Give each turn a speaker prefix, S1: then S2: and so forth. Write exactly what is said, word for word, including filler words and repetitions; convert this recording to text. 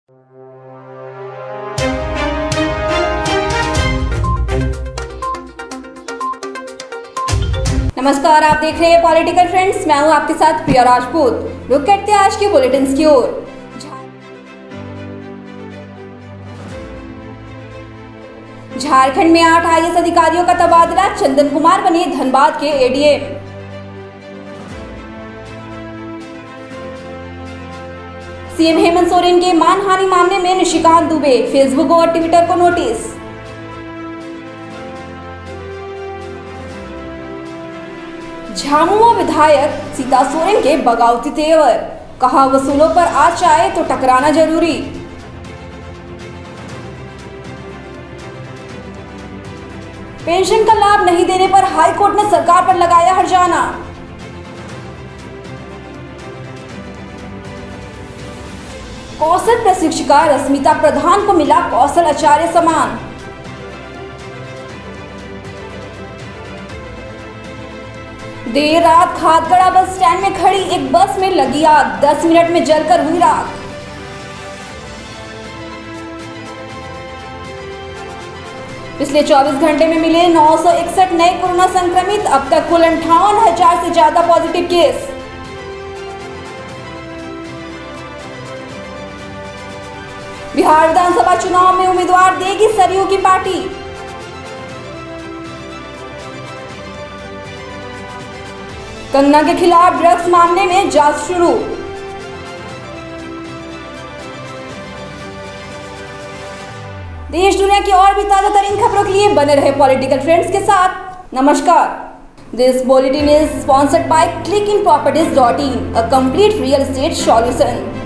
S1: नमस्कार, आप देख रहे हैं पॉलिटिकल फ्रेंड्स। मैं हूं आपके साथ प्रिया राजपूत। रुक करते हैं आज के बुलेटिन्स की ओर। झारखंड में आठ आई ए एस अधिकारियों का तबादला, चंदन कुमार बने धनबाद के A D M. C M Hemant Soren के मानहानि मामले में निशिकांत दुबे, फेसबुक और ट्विटर को नोटिस। झामुमो विधायक सीता सोरेन के बगावती तेवर, कहा वसूलों पर आँच आए तो टकराना जरूरी। पेंशन का लाभ नहीं देने पर हाईकोर्ट ने सरकार पर लगाया हर्जाना। कौशल प्रशिक्षिका रश्मिता प्रधान को मिला कौशल आचार्य सम्मान। देर रात खादगड़ा बस स्टैंड में खड़ी एक बस में लगी आग, दस मिनट में जलकर हुई राख। पिछले चौबीस घंटे में मिले नौ सौ इकसठ नए कोरोना संक्रमित, अब तक कुल अंठावन हजार से ज्यादा पॉजिटिव केस। बिहार विधानसभा चुनाव में उम्मीदवार देगी सरयू की पार्टी। कंगना के खिलाफ ड्रग्स मामले में जांच शुरू। देश दुनिया की और भी ताजा तरीन खबरों के लिए बने रहे पॉलिटिकल फ्रेंड्स के साथ। नमस्कार। This bulletin is sponsored by click in properties dot in, a complete real estate solution.